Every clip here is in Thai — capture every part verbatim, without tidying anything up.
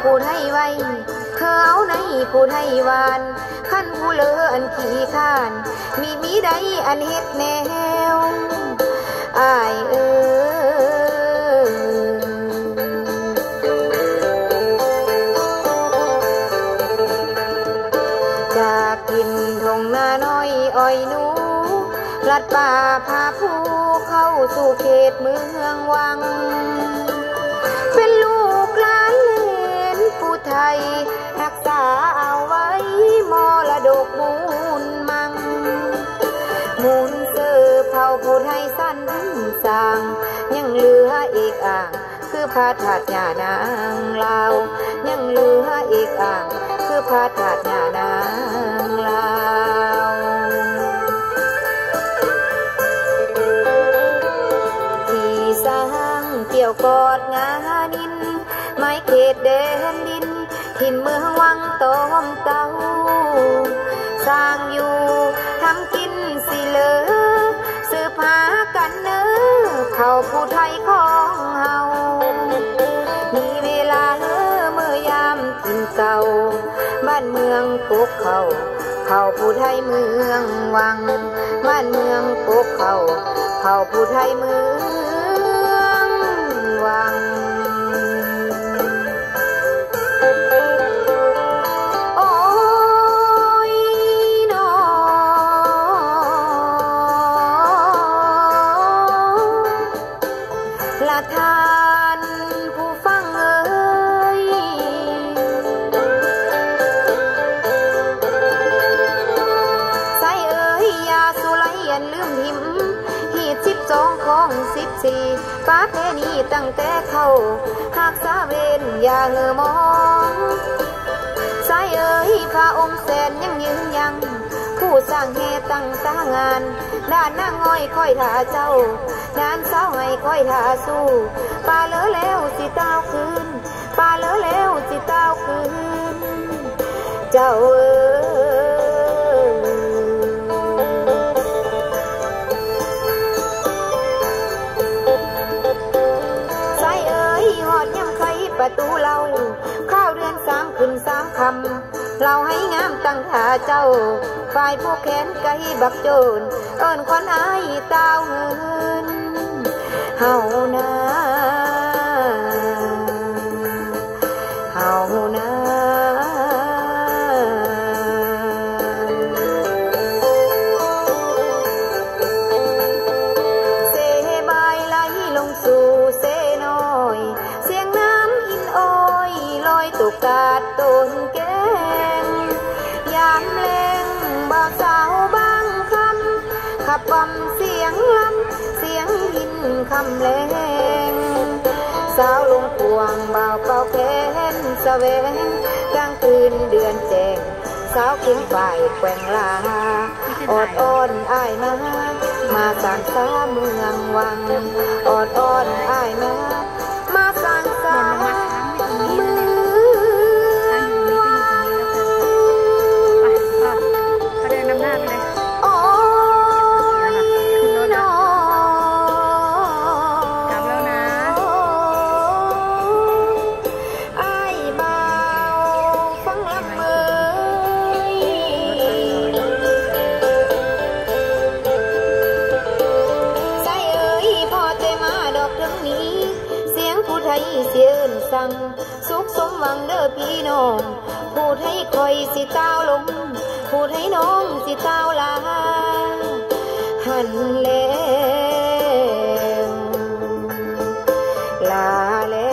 ผู้ไทยไว้เธอเอาในผู้ไทยวานขั้นผู้เลออันขี้ข้านมีมีใดอันเฮ็ดแนวอายเอ้ยจากกินทงนาน้อยอ้อยหนูลัดป่าพาผู้เข้าสู่เขตเมืองวังเป็นลูกหลานเหลนผู้ไทยรักษาเอาไว้มรดกมูลมังมูลเสือเผ่าผู้ไทยสั้นสร้างยังเหลืออีกอ่างคือพระธาตุยานางลาวยังเหลืออีกอ่างคือพระธาตุยานางลาวที่สร้างเกี่ยวกอดงาดินไม้เขตแดนดินถิ่นเมืองวังต้มเต้าสร้างอยู่ทำกินสิเลอสืบหากันเนื้อเขาผู้ไทยของเฮามีเวลาเมื่อเมื่อยามกินเก่าบ้านเมืองกกเขาเขาผู้ไทยเมืองวังบ้านเมืองกกเขาเขาผู้ไทยเมืองวังท่านผู้ฟังเอ่ยใส่เอ่ยยาสุไลยันลืมหิมหีดสิบสองของสิบสี่ฟ้าเพนีตั้งแต่เข้าหากสาเวนอย่าเหือมองใส่เอ่ยพระองค์แสนยังยืนยังผู้สร้างเหตุตั้งตางานด้านนางอ้อยคอยท่าเจ้าด้านสาวให้คอยท่าสู้ป่าเลอแล้วสิเต้าคืนป่าเลอแล้วสิเต้าคืนเจ้าเอ๋ยใส่เอ๋ยหอดยำไข่ประตูเราข้าวเดือนสามขึ้นสามคำเราให้งามตั้งท่าเจ้าฝ่ายผู้แขนไก่บักโจนเอิ้นควันอายเต้าหืนเฮานาเฮานาเสบายไหลลงสู่เสน้อยเสียงน้ำอินอ้อยลอยตกกาดต้นแก้งยามแลงบ่าวสาวบางคำขับบ่มเสียงลำเสียงหินคำแรงสาวลงพวงบ่าวเป่าแขนสะแวงกลางคืนเดือนแจ้งสาวเคียงฝ่ายแกว่งลาออดอ้อนอ้ายมามาสร้างสาเมืองวังออดอ้อนอ้ายมามาสร้างสาเมืองเสียนสั่งสุขสมหวังเด้อพี่น้องพูดให้คอยสิเต้าลงพูดให้น้องสิเต้าลาหันแล้วลาแล้ว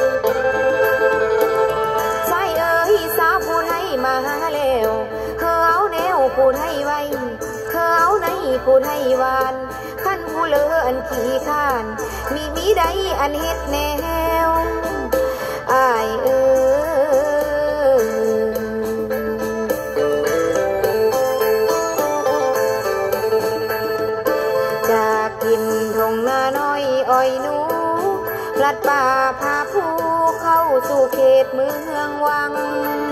มาแล้วเฮาผู้ให้วานขั้นผู้เลออันขี้ข้านมีมีใดอันเฮ็ดแนวอายเอ้ยจากกินทงนาน้อยอ้อยหนูลัดป่าพาผู้เข้าสู่เขตเมืองวัง